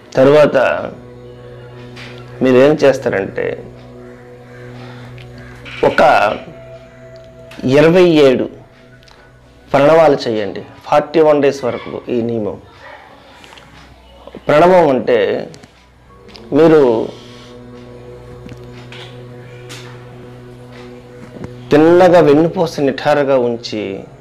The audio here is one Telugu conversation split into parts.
తరువాత మీరేం చేస్తారంటే ఒక 27 ప్రణవాలు చేయండి. 41 డేస్ వరకు ఈ నియమం. ప్రణవం అంటే మీరు తిన్నగా వెన్నుపూస నిఠారుగా ఉంచి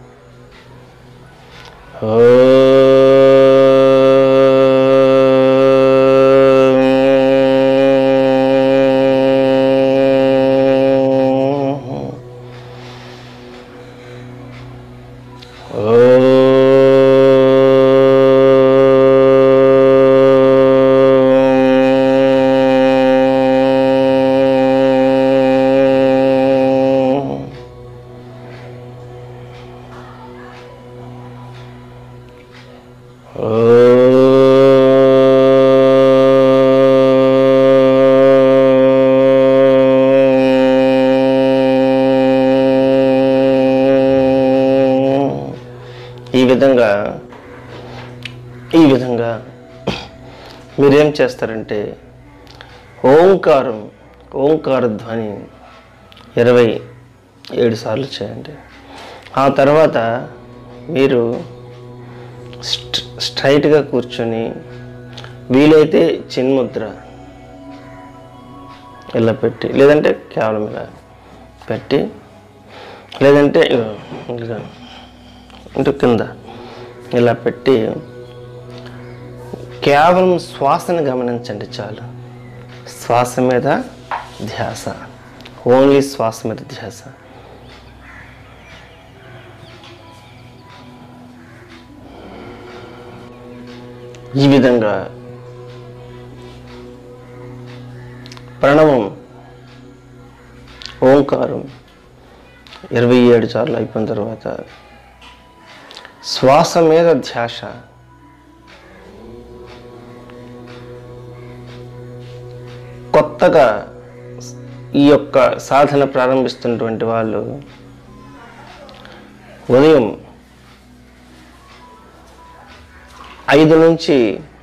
ఈ విధంగా మీరేం చేస్తారంటే ఓంకార ధ్వని 27 సార్లు చేయండి. ఆ తర్వాత మీరు స్ట్రైట్గా కూర్చొని వీలైతే చిన్ముద్ర ఇలా పెట్టి, లేదంటే కేవలం ఇలా పెట్టి, లేదంటే ఇంటూ కింద ఇలా పెట్టి కేవలం శ్వాసను గమనించండి చాలు. శ్వాస మీద ధ్యాస, ఓన్లీ శ్వాస మీద ధ్యాస. ఈ విధంగా ప్రణవం ఓంకారం 27 సార్లు అయిపోయిన తర్వాత శ్వాస మీద ధ్యాస. కొత్తగా ఈ యొక్క సాధన ప్రారంభిస్తున్నటువంటి వాళ్ళు ఉదయం 5 నుంచి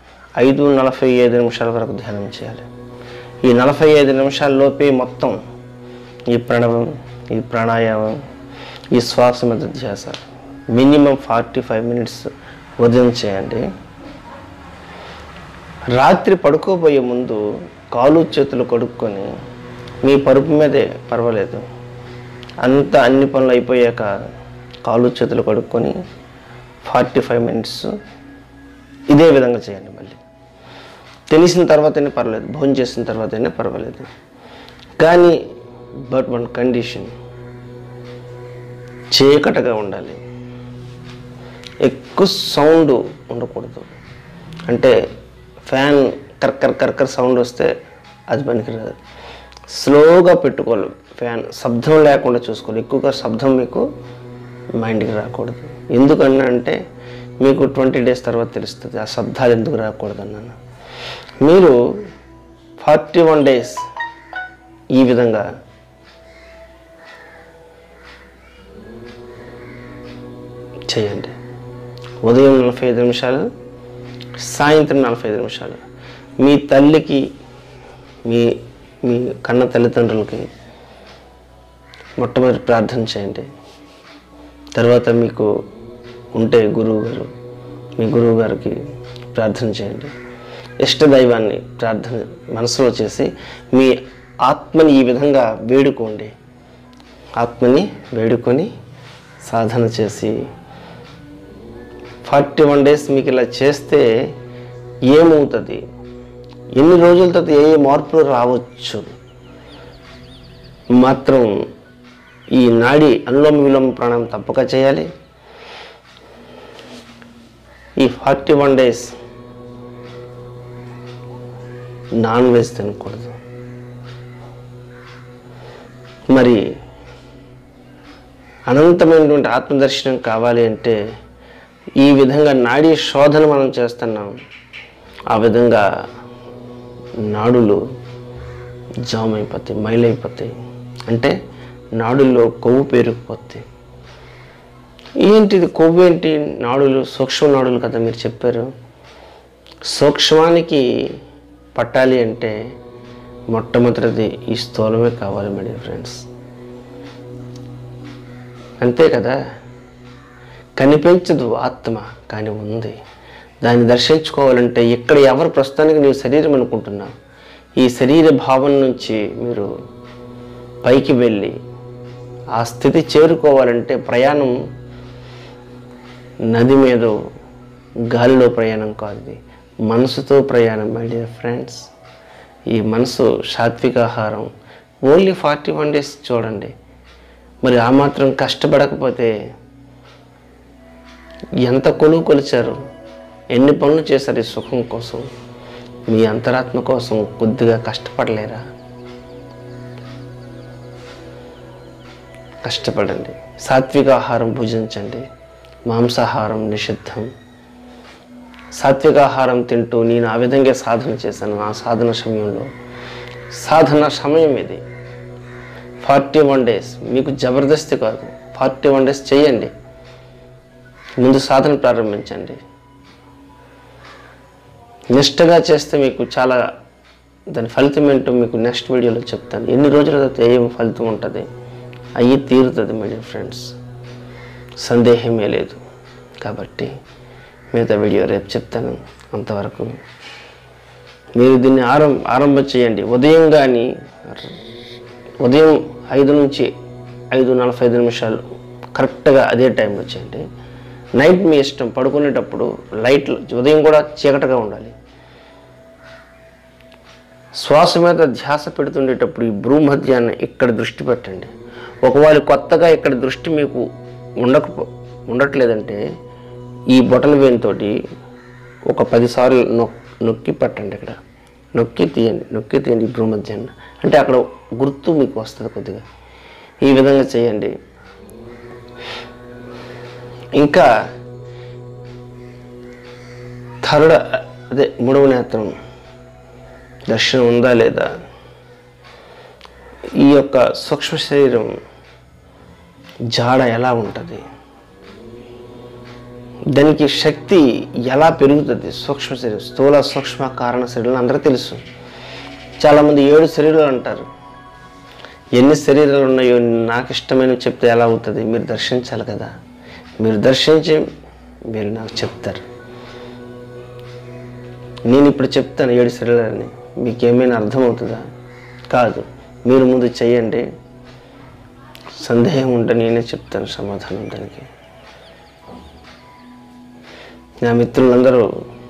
5:45 వరకు ధ్యానం చేయాలి. ఈ 45 నిమిషాల్లోపే మొత్తం ఈ ప్రణవం, ఈ ప్రాణాయామం, ఈ శ్వాస మీద ధ్యాస మినిమం 45 మినిట్స్ ఉదయం చేయండి. రాత్రి పడుకోబోయే ముందు కాలు చేతులు కడుక్కొని, మీ పరుపు మీదే పర్వాలేదు, అన్ని పనులు అయిపోయాక కాలు చేతులు కడుక్కొని 45 మినిట్స్ ఇదే విధంగా చేయండి. మళ్ళీ తెలిసిన తర్వాతనే పర్వాలేదు, భోజనం చేసిన తర్వాతనే పర్వాలేదు. కానీ బట్ వన్ కండిషన్, చీకటిగా ఉండాలి, ఎక్కువ సౌండ్ ఉండకూడదు. అంటే ఫ్యాన్ కర్కర్ సౌండ్ వస్తే అది పనికిరాదు. స్లోగా పెట్టుకోవాలి, ఫ్యాన్ శబ్దం లేకుండా చూసుకోవాలి. ఎక్కువగా శబ్దం మీకు మైండ్కి రాకూడదు. ఎందుకన్నా అంటే మీకు 20 డేస్ తర్వాత తెలుస్తుంది ఆ శబ్దాలు ఎందుకు రాకూడదు అన్నాను. మీరు 41 డేస్ ఈ విధంగా చేయండి. ఉదయం 45 నిమిషాలు, సాయంత్రం 45 నిమిషాలు. మీ తల్లికి, మీ కన్న తల్లిదండ్రులకి మొట్టమొదటి ప్రార్థన చేయండి. తర్వాత మీకు ఉంటే మీ గురువు గారికి ప్రార్థన చేయండి. ఇష్టదైవాన్ని ప్రార్థన మనసులో చేసి మీ ఆత్మని ఈ విధంగా వేడుకోండి. ఆత్మని వేడుకొని సాధన చేసి 41 డేస్ మీకు ఇలా చేస్తే ఏమవుతుంది, ఎన్ని రోజుల తర్వాత ఏ మార్పులు రావచ్చు. మాత్రం ఈ నాడి అనులోమ విలోమ ప్రాణాయామం తప్పక చేయాలి. ఈ 41 డేస్ నాన్ వెజ్ తినకూడదు. మరి అనంతమైనటువంటి ఆత్మదర్శనం కావాలి అంటే ఈ విధంగా నాడీ శోధన మనం చేస్తున్నాం. ఆ విధంగా నాడులు జామ్ అయిపోతాయి, మైలైపోతాయి. అంటే నాడుల్లో కొవ్వు పేరుకుపోతాయి. ఏంటిది కొవ్వు ఏంటి? నాడులు సూక్ష్మ నాడులు కదా మీరు చెప్పారు. సూక్ష్మానికి పట్టాలి అంటే మొట్టమొదటిది ఈ స్థూలమే కావాలి మై డియర్ ఫ్రెండ్స్. అంతే కదా. కనిపించదు ఆత్మ, కానీ ఉంది. దాన్ని దర్శించుకోవాలంటే ఇక్కడ ఎవరు ప్రస్తుతానికి నీ శరీరం అనుకుంటున్నావు, ఈ శరీర భావం నుంచి మీరు పైకి వెళ్ళి ఆ స్థితి చేరుకోవాలంటే ప్రయాణం నది మీద గాలిలో ప్రయాణం కాదు, మనసుతో ప్రయాణం మై డియర్ ఫ్రెండ్స్. ఈ మనసు సాత్విక ఆహారం ఓన్లీ 41 days చూడండి. మరి ఆ మాత్రం కష్టపడకపోతే ఎంత కొలిచారు, ఎన్ని పనులు చేశారు ఈ సుఖం కోసం? మీ అంతరాత్మ కోసం కొద్దిగా కష్టపడలేరా? కష్టపడండి. సాత్విక ఆహారం భుజించండి. మాంసాహారం నిషిద్ధం. సాత్విక ఆహారం తింటూ నేను ఆ విధంగా సాధన చేశాను. ఆ సాధన సమయం ఇది 41 days. మీకు జబర్దస్తి కాదు, 41 days చేయండి. ముందు సాధన ప్రారంభించండి. నిష్టగా చేస్తే మీకు చాలా దాని ఫలితం ఏంటో మీకు నెక్స్ట్ వీడియోలో చెప్తాను. ఎన్ని రోజులు అయితే ఏం ఫలితం ఉంటుంది, అయ్యి తీరుతుంది మై డియర్ ఫ్రెండ్స్, సందేహమే లేదు. కాబట్టి మిగతా వీడియో రేపు చెప్తాను. అంతవరకు మీరు దీన్ని ఆరంభం చేయండి. ఉదయం కానీ ఉదయం 5 నుంచి 5:45 కరెక్ట్గా అదే టైంలో చేయండి. నైట్ మీ ఇష్టం, పడుకునేటప్పుడు లైట్లు ఉదయం కూడా చీకటిగా ఉండాలి. శ్వాస మీద ధ్యాస పెడుతుండేటప్పుడు ఈ భ్రూమధ్యాన్ని ఇక్కడ దృష్టి పెట్టండి. ఒకవేళ కొత్తగా ఇక్కడ దృష్టి మీకు ఉండట్లేదంటే ఈ బొటన వేలుతోటి ఒక 10 సార్లు నొక్కి పట్టండి. ఇక్కడ నొక్కి తీయండి ఈ భ్రూమధ్యాన్ని. అంటే అక్కడ గుర్తు మీకు వస్తుంది కొద్దిగా. ఈ విధంగా చేయండి. ఇంకా మూడవ నేత్రం దర్శనం ఉందా లేదా, ఈ యొక్క సూక్ష్మ శరీరం జాడ ఎలా ఉంటుంది, దానికి శక్తి ఎలా పెరుగుతుంది. సూక్ష్మ శరీరం, స్థూల సూక్ష్మ కారణ శరీరాలు అందరికీ తెలుసు. చాలామంది 7 శరీరాలు అంటారు. ఎన్ని శరీరాలు ఉన్నాయో నాకు ఇష్టమైన చెప్తే ఎలా అవుతుంది? మీరు దర్శించాలి కదా. మీరు దర్శించి మీరు నాకు చెప్తారు. నేను ఇప్పుడు చెప్తాను 7 శరీరాలని, మీకేమైనా అర్థమవుతుందా? కాదు. మీరు ముందు చెయ్యండి. సందేహం ఉంటే నేనే చెప్తాను సమాధానం దానికి. నా మిత్రులందరూ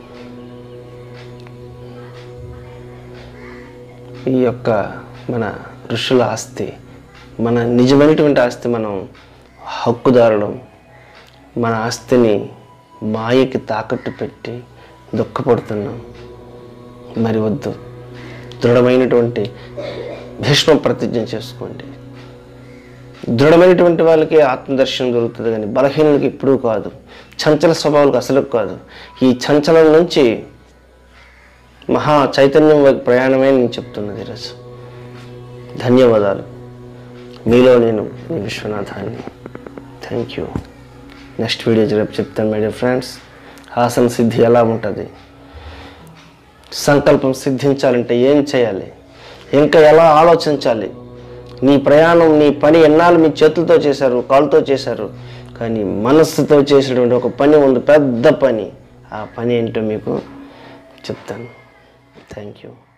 ఈ యొక్క మన ఋషుల ఆస్తి, మన నిజమైనటువంటి ఆస్తి, మనం హక్కుదారులం. మన ఆస్తిని మాయకి తాకట్టు పెట్టి దుఃఖపడుతున్నాం. మరి వద్దు. దృఢమైనటువంటి భీష్మ ప్రతిజ్ఞ చేసుకోండి. దృఢమైనటువంటి వాళ్ళకి ఆత్మదర్శనం దొరుకుతుంది, కానీ బలహీనులకి ఎప్పుడూ కాదు. చంచల స్వభావాలకు అసలు కాదు. ఈ చంచలం నుంచి మహా చైతన్యం వైపు ప్రయాణమే నేను చెప్తున్నది ఈరోజు. ధన్యవాదాలు. మీలో నేను మీ విశ్వనాథాన్ని. Thank you. నెక్స్ట్ వీడియో రేపు చెప్తాను మై డియర్ ఫ్రెండ్స్. ఆసన సిద్ధి ఎలా ఉంటుంది, సంకల్పం సిద్ధించాలంటే ఏం చేయాలి, ఇంకా ఎలా ఆలోచించాలి, నీ ప్రయాణం, నీ పని ఎన్నాళ్ళు మీ చేతులతో చేశారు, కాళ్ళతో చేశారు, కానీ మనస్సుతో చేసినటువంటి ఒక పని ఉంది, పెద్ద పని. ఆ పని ఏంటో మీకు చెప్తాను. Thank you.